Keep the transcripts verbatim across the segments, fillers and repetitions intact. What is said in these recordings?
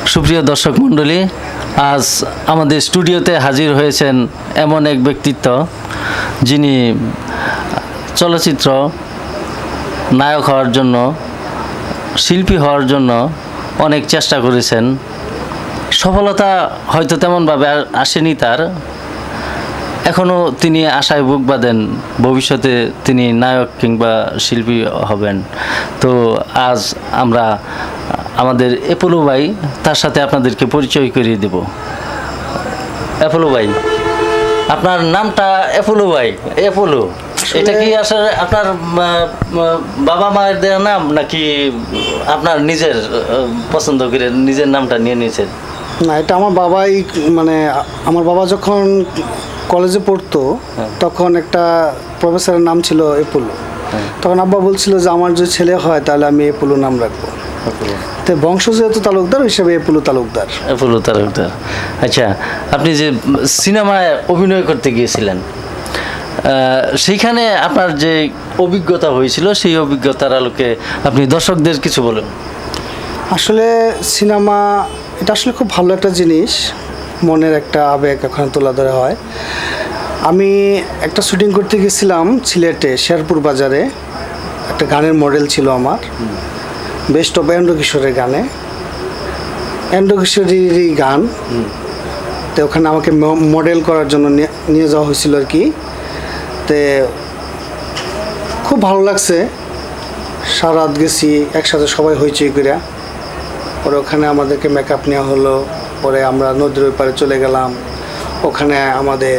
সুপ্রিয় দর্শক মণ্ডলী, আজ আমাদের স্টুডিওতে হাজির হয়েছেন এমন এক ব্যক্তিত্ব যিনি চলচ্চিত্র নায়ক হওয়ার জন্য, শিল্পী হওয়ার জন্য অনেক চেষ্টা করেছেন। সফলতা হয়তো তেমনভাবে আসেনি তার, এখনও তিনি আশায় বুক বাঁধেন ভবিষ্যতে তিনি নায়ক কিংবা শিল্পী হবেন। তো আজ আমরা আমাদের অ্যাপোলো ভাই, তার সাথে আপনাদেরকে পরিচয় করিয়ে দেব। অ্যাপোলো ভাই, আপনার নামটা অ্যাপোলো ভাই, অ্যাপোলো এটা কি আসলে আপনার বাবা মায়ের দেওয়া নাম নাকি আপনার নিজের পছন্দ করে নিজের নামটা নিয়ে নিয়েছেন? না, এটা আমার বাবাই, মানে আমার বাবা যখন কলেজে পড়তো তখন একটা প্রফেসরের নাম ছিল অ্যাপোলো। তখন আব্বা বলছিল যে আমার যদি ছেলে হয় তাহলে আমি অ্যাপোলো নাম রাখবো। তো বংশ যেহেতু তালুকদার হিসেবে অ্যাপোলো তালুকদার। অ্যাপোলো তালুকদার। আচ্ছা, আপনি যে সিনেমায় অভিনয় করতে গিয়েছিলেন, সেইখানে আপনার যে অভিজ্ঞতা হয়েছিল সেই অভিজ্ঞতার আলোকে আপনি দর্শকদের কিছু বলুন। আসলে সিনেমা এটা আসলে খুব ভালো একটা জিনিস, মনের একটা আবেগ ওখানে তোলা ধরা হয়। আমি একটা শুটিং করতে গেছিলাম সিলেটে শেরপুর বাজারে, একটা গানের মডেল ছিল আমার, বেস্ট অফ এন্ড্র কিশোরের গানে, এন্ড্র কিশোরেরই গান। তো ওখানে আমাকে মডেল করার জন্য নিয়ে যাওয়া হয়েছিল আর কি। তো খুব ভালো লাগছে, সারা রাত গেছি একসাথে সবাই হইচই করে। পরে ওখানে আমাদেরকে মেকআপ নেওয়া হলো, পরে আমরা নদীর ওই পারে চলে গেলাম। ওখানে আমাদের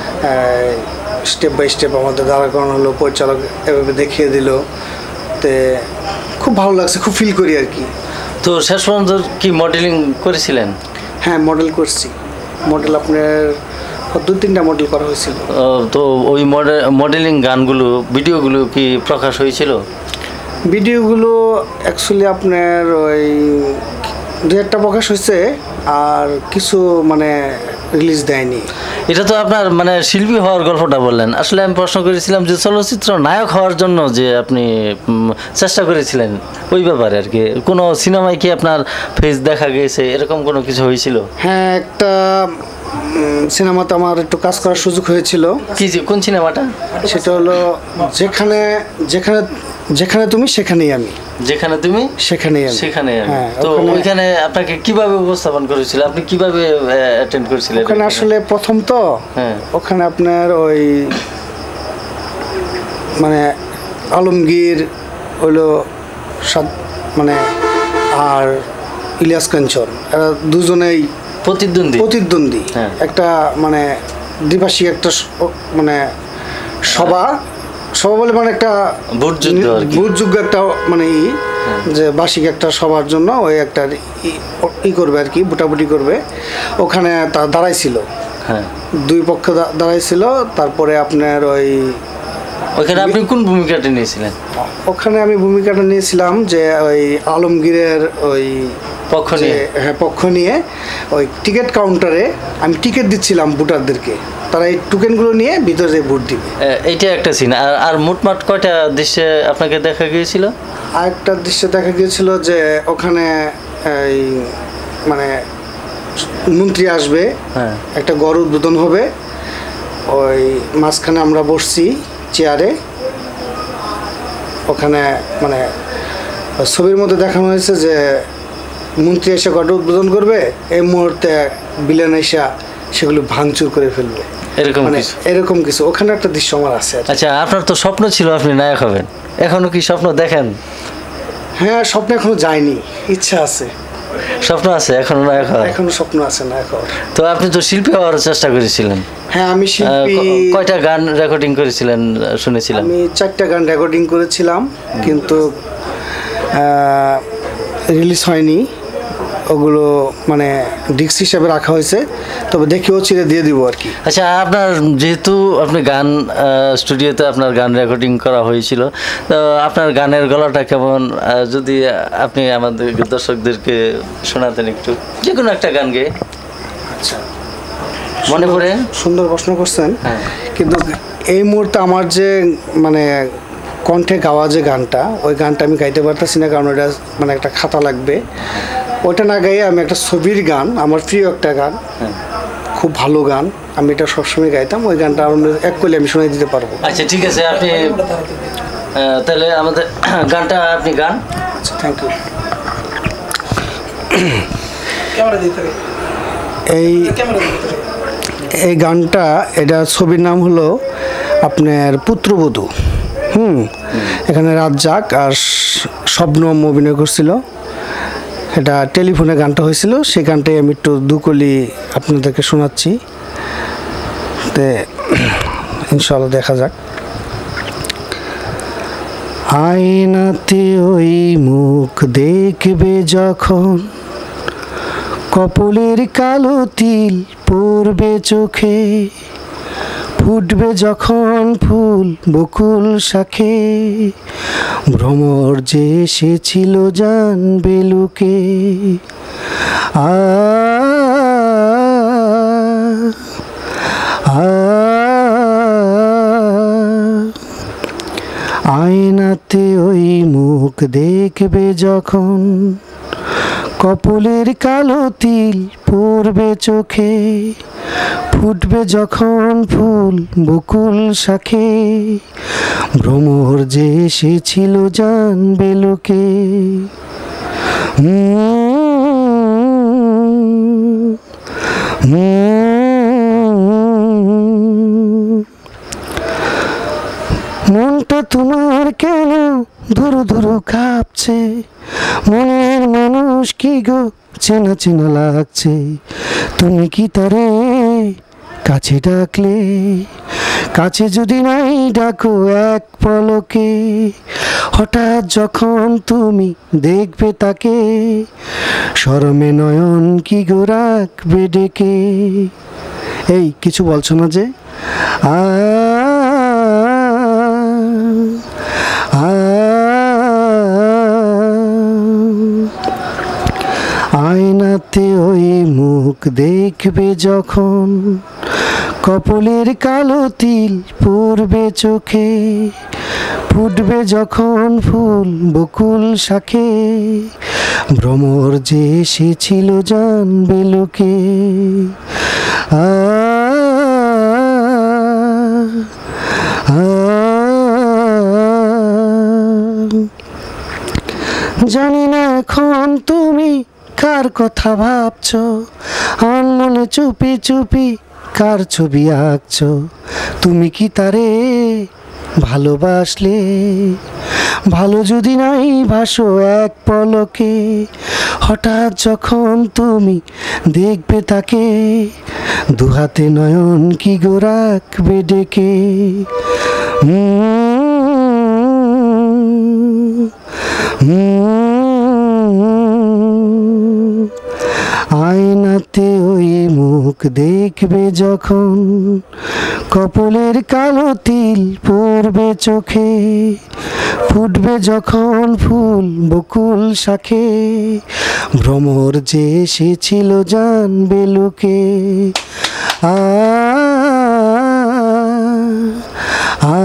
স্টেপ বাই স্টেপ আমাদের দাঁড়া করানো হলো, পরিচালক এভাবে দেখিয়ে দিল। তো খুব ভালো লাগছে, খুব ফিল করি আর কি। তো শেষ পর্যন্ত কি মডেলিং করেছিলেন? হ্যাঁ, মডেল করছি। মডেল আপনার দু তিনটা মডেল করা হয়েছিল। তো ওই মডেল মডেলিং গানগুলো, ভিডিওগুলো কি প্রকাশ হয়েছিল? ভিডিওগুলো অ্যাকচুয়ালি আপনার ওই দু একটা প্রকাশ হয়েছে, আর কিছু মানে রিলিজ দেয়নি। এটা তো আপনার মানে শিল্পী হওয়ার গল্পটা বললেন, আসলে আমি প্রশ্ন করেছিলাম যে চলচ্চিত্র নায়ক হওয়ার জন্য যে আপনি চেষ্টা করেছিলেন ওই ব্যাপারে আর কি। কোনো সিনেমায় কি আপনার ফেস দেখা গেছে, এরকম কোনো কিছু হয়েছিল? হ্যাঁ, একটা সিনেমাতে আমার একটু কাজ করার সুযোগ হয়েছিল। কি, কোন সিনেমাটা? সেটা হলো যেখানে যেখানে যেখানে তুমি সেখানেই আমি। যেখানে তুমি সেখানেই আমি। সেখানে আমি। তো ওইখানে আপনাকে কিভাবে উপস্থাপন করেছিল, আপনি কিভাবে অ্যাটেন্ড করেছিলেন? ওখানে আসলে প্রথম তো ওখানে আপনার ওই মানে আলমগীর হলো মানে আর ইলিয়াস কাঞ্চন, এরা দুজনেই প্রতিদ্বন্দ্বী প্রতিদ্বন্দ্বী একটা মানে দ্বিভাষিক একটা মানে সভা সভা বলে মানে একটা ভোটযোগ্য একটা মানে ই যে বার্ষিক একটা সবার জন্য ওই একটা ই করবে আর কি, বুটাবুটি করবে। ওখানে তা দাঁড়াইছিল, হ্যাঁ দুই পক্ষ দাঁড়াইছিল। তারপরে আপনার ওই ওখানে আপনি কোন ভূমিকাটা নিয়েছিলেন? ওখানে আমি ভূমিকাটা নিয়েছিলাম যে ওই আলমগীরের ওই পক্ষ নিয়ে, হ্যাঁ পক্ষ নিয়ে ওই টিকিট কাউন্টারে আমি টিকিট দিচ্ছিলাম ভোটারদেরকে, তারা এই টোকেনগুলো নিয়ে ভিতরে ভোট দিবে। এইটা একটা সিন। আর আর মোটমাট কয়টা দৃশ্যে আপনাকে দেখা গিয়েছিল? আর একটা দৃশ্য দেখা গিয়েছিল যে ওখানে এই মানে মন্ত্রী আসবে, হ্যাঁ একটা গড় উদ্বোধন হবে, ওই মাঝখানে আমরা বসছি চেয়ারে। ওখানে মানে ছবির মধ্যে দেখানো হয়েছে যে মন্ত্রী এসে গড় উদ্বোধন করবে, এই মুহূর্তে বিলেন এসে সেগুলো ভাঙচুর করে ফেলবে, এরকম মানে এরকম কিছু ওখানে একটা দৃশ্য আমার আছে। আচ্ছা, আপনার তো স্বপ্ন ছিল আপনি নায়ক হবেন, এখনো কি স্বপ্ন দেখেন? হ্যাঁ, স্বপ্ন এখনো যায়নি, ইচ্ছা আছে। স্বপ্ন আছে এখনো নায়ক হওয়ার? এখনো স্বপ্ন আছে নায়ক হওয়ার। তো আপনি তো শিল্পী হওয়ার চেষ্টা করেছিলেন? হ্যাঁ, আমি শিল্পী। কয়টা গান রেকর্ডিং করেছিলেন শুনেছিলাম? আমি চারটা গান রেকর্ডিং করেছিলাম, কিন্তু রিলিজ হয়নি। ওগুলো মানে ডিস্ক হিসাবে রাখা হয়েছে, তবে দেখেও চিরে দিয়ে দিব আর কি। আচ্ছা, আপনার যেহেতু আপনি গান স্টুডিওতে আপনার গান রেকর্ডিং করা হয়েছিল, তো আপনার গানের গলাটা কেমন, যদি আপনি আমাদের দর্শকদেরকে শোনাতেন একটু, যে কোনো একটা গান গেয়ে। আচ্ছা, মনে পড়ে? সুন্দর প্রশ্ন করছেন, কিন্তু এই মুহূর্তে আমার যে মানে কণ্ঠে গাওয়া যে গানটা, ওই গানটা আমি গাইতে পারতেছি না, কারণ ওটা মানে একটা খাতা লাগবে। ওটা না গাইয়ে আমি একটা ছবির গান, আমার প্রিয় একটা গান, খুব ভালো গান, আমি এটা সবসময় গাইতাম, ওই গানটা আমার এক করলে আমি শোনাই দিতে পারবো। আচ্ছা ঠিক আছে, আপনি আহ, তাহলে আমাদের গানটা আপনি গান। আচ্ছা থ্যাংক ইউ। এই এই গানটা, এটা ছবির নাম হলো আপনার পুত্রবধূ। হুম, এখানে রাজ্জাক আর শবনম অভিনয় করছিল। এটা টেলিফোনে গানটা হয়েছিল, সেই গানটাই আমি একটু দুকলি আপনাদেরকে শোনাচ্ছি, তে ইনশাআল্লাহ দেখা যাক। আয়নাতে ওই মুখ দেখবে যখন, কপলের কালো তিল পড়বে চোখে, ফুটবে যখন ফুল বকুল শাখে, ভ্রমর যে এসেছিল জানবে লোকে। আ আয়নাতে ওই মুখ দেখবে যখন, কপলের কালো তিল পড়বে চোখে, ফুটবে যখন ফুল বকুল শাখে, ভ্রমর যে এসেছিল জানবে লোকে। মনটা তোমার কেন ধরু ধরু কাঁপছে, মনের মানুষ কি গো চেনা চেনা লাগছে, তুমি কি তারে কাছে ডাকলে, কাছে যদি নাই ডাকো এক পলকে, হঠাৎ যখন তুমি দেখবে তাকে, শরমে নয়ন কি গো রাখবে ডেকে। এই কিছু বলছো না যে? আ আয়নাতে ওই মুখ দেখবে যখন, কপলের কালো তিল পড়বে চোখে, ফুটবে যখন ফুল বকুল শাখে, ভ্রমর যে এসেছিল জানবে লোকে। আ জানি না এখন তুমি কার কথা ভাবছো, আনমনে চুপি চুপি কার ছবি আঁকছো, তুমি কি তারে ভালোবাসলে, ভালো যদি নাই ভাসো এক পলকে, হঠাৎ যখন তুমি দেখবে তাকে, দুহাতে নয়ন কি গো রাখবে ডেকে। আয়নাতে ওই মুখ দেখবে যখন, কপলের কালো তিল পড়বে চোখে, ফুটবে যখন ফুল বকুল শাখে, ভ্রমর যে এসেছিল জানবে লোকে। আ আ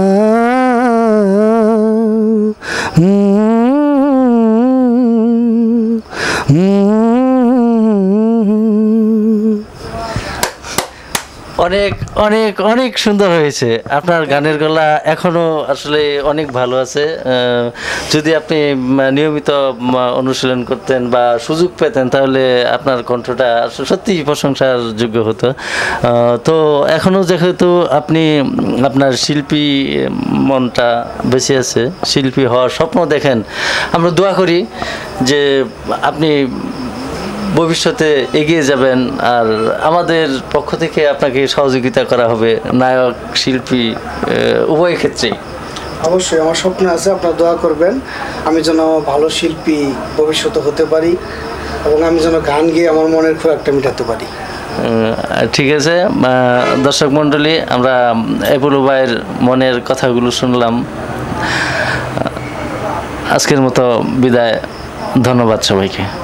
অনেক অনেক অনেক সুন্দর হয়েছে আপনার গানের গলা, এখনো আসলে অনেক ভালো আছে। যদি আপনি নিয়মিত অনুশীলন করতেন বা সুযোগ পেতেন তাহলে আপনার কণ্ঠটা সত্যিই প্রশংসার যোগ্য হতো। তো এখনো যেহেতু আপনি আপনার শিল্পী মনটা বেঁচে আছে, শিল্পী হওয়ার স্বপ্ন দেখেন, আমরা দোয়া করি যে আপনি ভবিষ্যতে এগিয়ে যাবেন, আর আমাদের পক্ষ থেকে আপনাকে সহযোগিতা করা হবে নায়ক শিল্পী উভয় ক্ষেত্রেই। অবশ্যই আমার স্বপ্ন আছে, আপনারা দোয়া করবেন আমি যেন ভালো শিল্পী ভবিষ্যতে হতে পারি এবং আমি যেন গান গেয়ে আমার মনের খোরাকটা মেটাতে পারি। ঠিক আছে দর্শক মণ্ডলী, আমরা এপোলো ভাইয়ের মনের কথাগুলো শুনলাম। আজকের মতো বিদায়, ধন্যবাদ সবাইকে।